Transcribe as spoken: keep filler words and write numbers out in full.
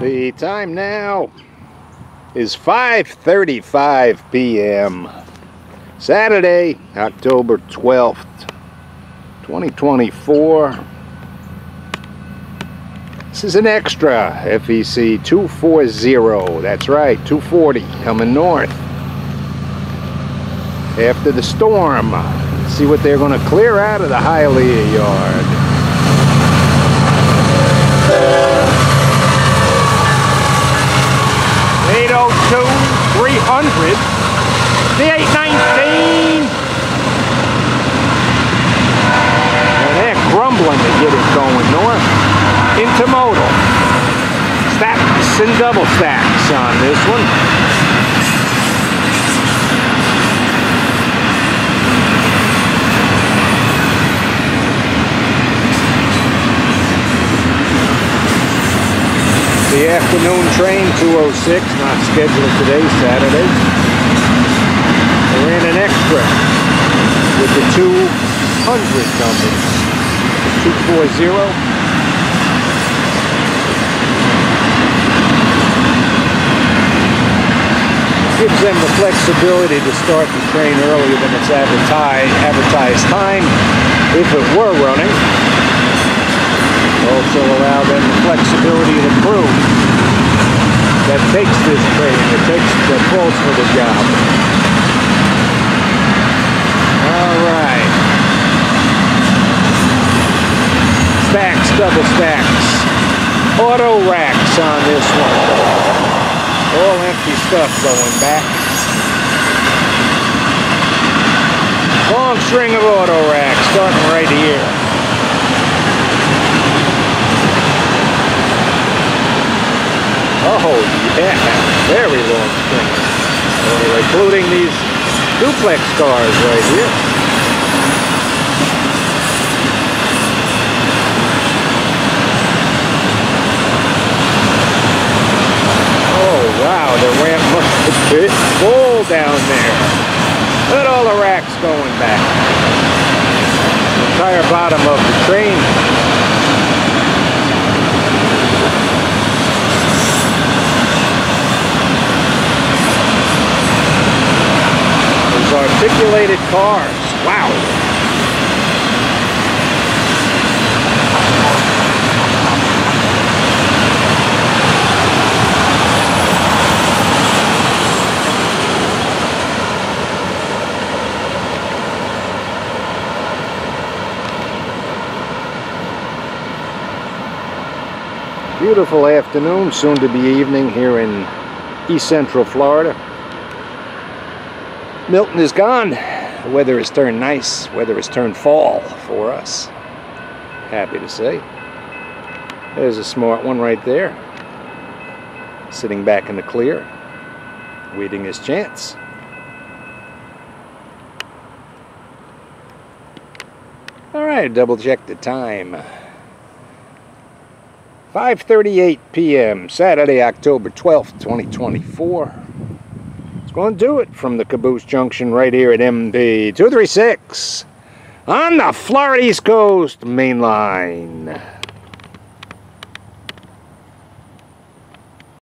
The time now is five thirty-five p m Saturday, October twelfth, twenty twenty-four. This is an extra F E C two forty. That's right, two forty coming north. After the storm, let's see what they're going to clear out of the Hialeah yard. eight oh two, three hundred, the eight nineteen. And they're grumbling to get it going north. Intermodal. Stacks and double stacks on this one. The afternoon train, two oh six, not scheduled today, Saturday. They ran an extra with the two hundred number, two forty. Gives them the flexibility to start the train earlier than its advertised, advertised time, if it were running. Also allow them the flexibility of the crew that takes this train, that takes the pulse for the job. Alright. Stacks, double stacks. Auto racks on this one. All empty stuff going back. Long string of auto racks starting right here. Oh yeah, very long string. Oh, including these duplex cars right here. Oh wow, the ramp must be full down there. Look at all the racks going back. The entire bottom of the train. Articulated cars. Wow. Beautiful afternoon, soon to be evening here in East Central Florida. Milton is gone. The weather has turned nice. Weather has turned fall for us. Happy to say. There's a smart one right there. Sitting back in the clear. Waiting his chance. Alright, double check the time. five thirty-eight p m Saturday, October twelfth, twenty twenty-four. Going to do it from the Caboose Junction right here at M P two thirty-six on the Florida East Coast Main Line.